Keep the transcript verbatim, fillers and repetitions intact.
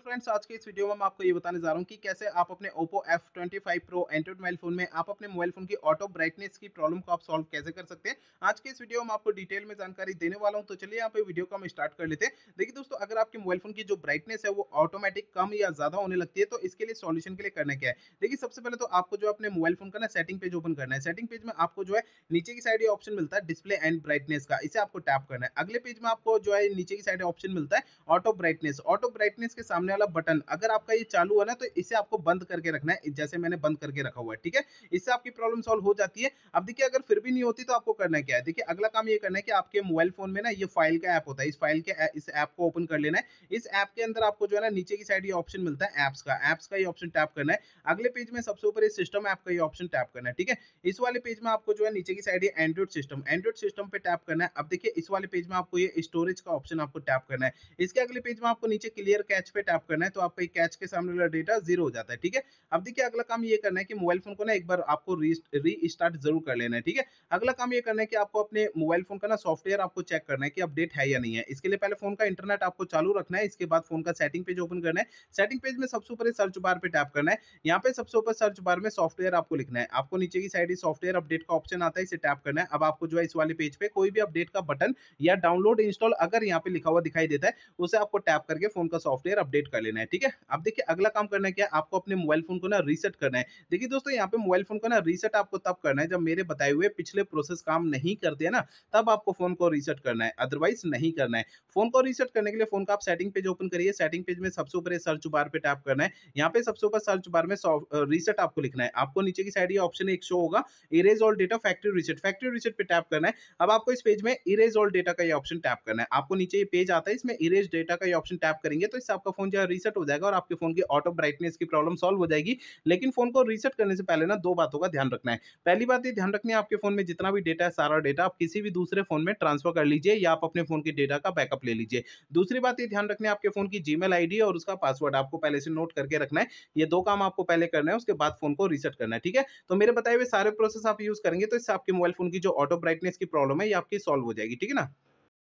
Friends, आज के इस वीडियो में मैं आपको ये बताने जा रहा हूँ कि कैसे आप अपने Oppo F twenty five Pro Android mobile phone में आप अपने मोबाइल फोन की ऑटो ब्राइटनेस की प्रॉब्लम को आप सॉल्व कैसे कर सकते हैं। आज के इस वीडियो में आपको डिटेल में जानकारी देने वाला हूँ, तो चलिए यहाँ पे वीडियो को हम स्टार्ट कर लेते हैं। देखिए दोस्तों, अगर आपके मोबाइल फोन की जो ब्राइटनेस है वो ऑटोमेटिक कम या ज्यादा होने लगती है, तो इसके लिए सॉल्यूशन के लिए करना क्या है। देखिए, सबसे पहले तो आपको जो है अपने मोबाइल फोन का ना सेटिंग पेज ओपन करना है। सेटिंग पेज में आपको जो है नीचे की साइड ये ऑप्शन मिलता है डिस्प्ले एंड ब्राइटनेस का, इसे आपको टैप करना है। अगले पेज में आपको जो है नीचे की साइड ऑप्शन मिलता है ऑटो ब्राइटनेस। ऑटो ब्राइटनेस के सामने वाला बटन अगर आपका ये चालू है ना, तो इसे आपको बंद करके रखना है, जैसे मैंने बंद करके रखा हुआ है। ठीक है, इससे आपकी प्रॉब्लम सॉल्व हो जाती है। अब देखिए, अगर फिर भी नहीं होती तो आपको करना क्या है। देखिए, अगला काम ये करना है कि आपके मोबाइल फोन में ना ये फाइल का ऐप होता है, इस फाइल के ऐ- इस ऐप को ओपन कर लेना है। इस ऐप के अंदर आपको जो है ना नीचे की साइड ये ऑप्शन मिलता है ऐप्स का, ऐप्स का ये ऑप्शन टैप करना है। अगले पेज में सबसे ऊपर ये सिस्टम ऐप का ये ऑप्शन टैप करना है। ठीक है, इस वाले पेज में आपको जो है नीचे की साइड ये एंड्रॉइड सिस्टम, एंड्रॉइड सिस्टम पे टैप करना है। अब देखिए, इस वाले पेज में आपको ये स्टोरेज का ऑप्शन आपको टैप करना है। इसके अगले पेज में आपको नीचे क्लियर कैच पे टैप करना है, तो आपका कैच के सामने वाला डेटा जीरो हो जाता है। ठीक है, अब देखिए, अगला काम ये करना है कि मोबाइल फोन को ना एक बार आपको री रीस्टार्ट जरूर कर लेना है। ठीक है, अगला काम ये करना है कि आपको अपने मोबाइल फोन का ना सॉफ्टवेयर आपको चेक करना है कि अपडेट है या नहीं है। इसके लिए पहले फोन का इंटरनेट आपको चालू रखना है, इसके बाद फोन का सेटिंग पेज ओपन करना है। सेटिंग पेज में सबसे ऊपर सर्च बार पे टैप करना है। यहाँ पे सबसे ऊपर सर्च बार में सॉफ्टवेयर आपको लिखना है। आपको नीचे की साइड सॉफ्टवेयर अपडेट का ऑप्शन आता है, इसे टैप करना है। अब आपको जो है इस वाले पेज पे कोई भी अपडेट का बटन या डाउनलोड इंस्टॉल अगर यहाँ पे लिखा हुआ दिखाई देता है, उसे आपको टैप करके फोन का सॉफ्टवेयर अपडेट कर लेना है। ठीक है, अब देखिए, अगला काम करना है क्या, आपको अपने मोबाइल फोन को ना रीसेट करना है। देखिए दोस्तों, यहाँ पे मोबाइल फोन को ना रीसेट आपको तब करना है जब मेरे बताए हुए पिछले प्रोसेस काम नहीं करते हैं ना, तब आपको फोन को रीसेट करना है, अदरवाइज नहीं करना है। फोन को रीसेट करने के लिए फोन का आप सेटिंग पेज ओपन करिए। सेटिंग पेज में सबसे ऊपर सर्च बार पे टैप करना है। यहाँ पे सबसे ऊपर सर्च बार में रीसेट आपको लिखना है। आपको नीचे की साइड ये ऑप्शन एक शो होगा, erase all data factory reset, factory reset पे टैप करना है। अब आपको इस पेज में इरेज ऑल डेटा का ये ऑप्शन टैप करना है। आपको नीचे ये पेज आता है, इसमें इरेज डेटा का ये ऑप्शन टैप करेंगे तो इससे आपका फोन जो है रीसेट हो जाएगा और आपके फोन की ऑटो ब्राइटनेस की प्रॉब्लम सॉल्व हो जाएगी। लेकिन फोन को रीसेट करने से पहले ना दो बातों का ध्यान रखना है। पहली बात ये ध्यान रखनी है, आपके फोन में जितना भी डेटा है, सारा डेटा आप किसी भी दूसरे फोन में ट्रांसफर कर लीजिए या आप अपने फोन के डेटा का बैकअप ले लीजिए। दूसरी बात ये ध्यान रखनी है, आपके फोन की जीमेल आईडी और उसका पासवर्ड आपको पहले से नोट करके रखना है। ये दो काम आपको पहले करना है, उसके बाद फोन को रीसेट करना है। ठीक है, तो मेरे बताए हुए सारे प्रोसेस आप यूज करेंगे तो इससे आपके मोबाइल फोन की जो ऑटो ब्राइटनेस की प्रॉब्लम है ये आपकी सॉल्व हो जाएगी। ठीक है ना।